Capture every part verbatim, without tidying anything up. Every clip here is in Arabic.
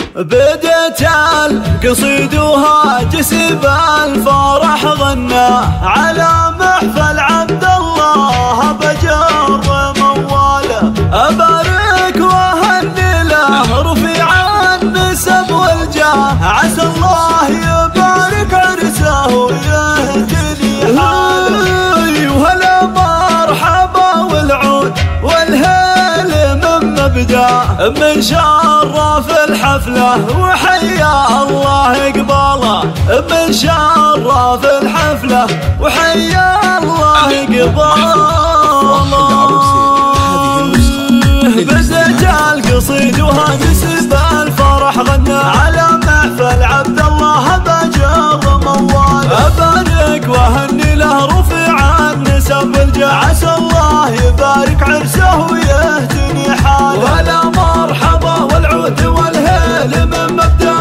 بدت القصيد وهاجس بالفرح غنى على محفل عبد الله بجر مواله. أبارك وأهني له رفيع النسب والجاه، عسى الله يبارك عرسه ويهدني حاله. وهلا مرحبا والعود والهيل من مبدا، من شرف الحفله وحيا الله اقباله. من شرف الحفله وحيا الله اقباله. بدت القصيد وهاجس بالفرح غنى على محفل عبد الله بجر موال. أبارك وأهني له رفيع النسب والجاه، عسى الله يبارك عرسه ويهدني حاله. ولا مرحبا والعود والهيل من مبدا،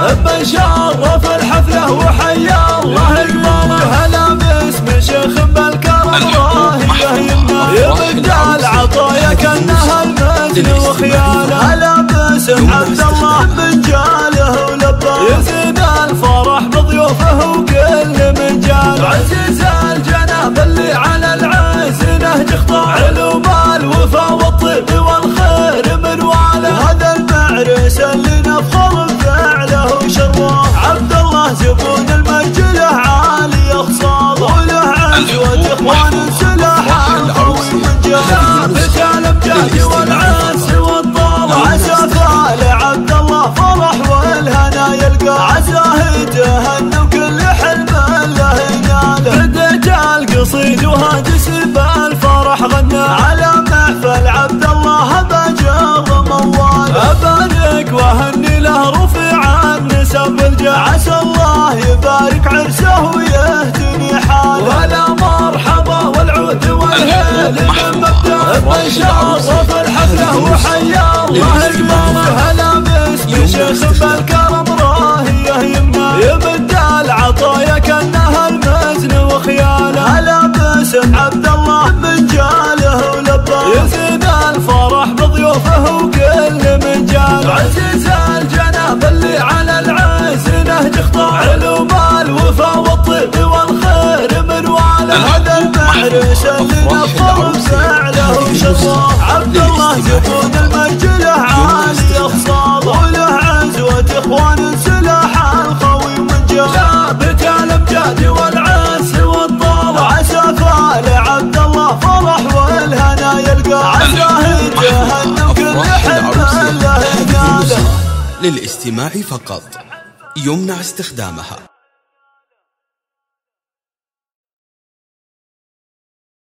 بشرف الحفله وحيا الله اقباله. هلا باسم شيخ بالكرم الله يهيمنا، يبدا العطايا كانها المزن وخياله. هلا باسم عبد الله من جاله ولباه، يزيد الفرح بضيوفه وكل من جاله. عزيز الجناب اللي على العز نهج اختار، علوم الوفا والطيب والخير من واله. هذا المعرس اللي نفخر بفعله وشروه، عبد الله زبون المرجله عالي خصاله، وله عزوة اخوان سلاح القوي من جاله. فتى الامجاد والعز والطال، عسى فال عبد الله فرح والهنا يلقى، عساه يتهنى وكل حلم له يناله. بدت القصيد وهاجس بالفرح غنى على محفل عبد الله بجر موال. أبارك وأهني له رفيع النسب والجاه، عسى الله يبارك عرسه ويهدني حاله. ولا مرحبا والعود والهيل من مبدا، بشرف الحفله وحيا الله اقباله. هلا باسم شيخ بالكرم راهيه يمنى، يبدا العطايا كانها المزن وخياله. هلا باسم عبد الله من جاله ولباه، يزيد الفرح بضيوفه وكل من جاله. عزيز الجناب اللي على العز نهج اختار، علوم الوفا والطيب والخير من واله. هذا المعرس اللي نفخر بفعله وشروه، عبد الله زبون المرجله عالي خصاله، وله عزوة اخوان سلاح القوي من جاله. ثابت الامجاد والعز والطال، عسى فال عبد الله فرح والهنا يلقى، عساه يتهنى وكل حلم له يناله. للاستماع فقط، يمنع استخدامها.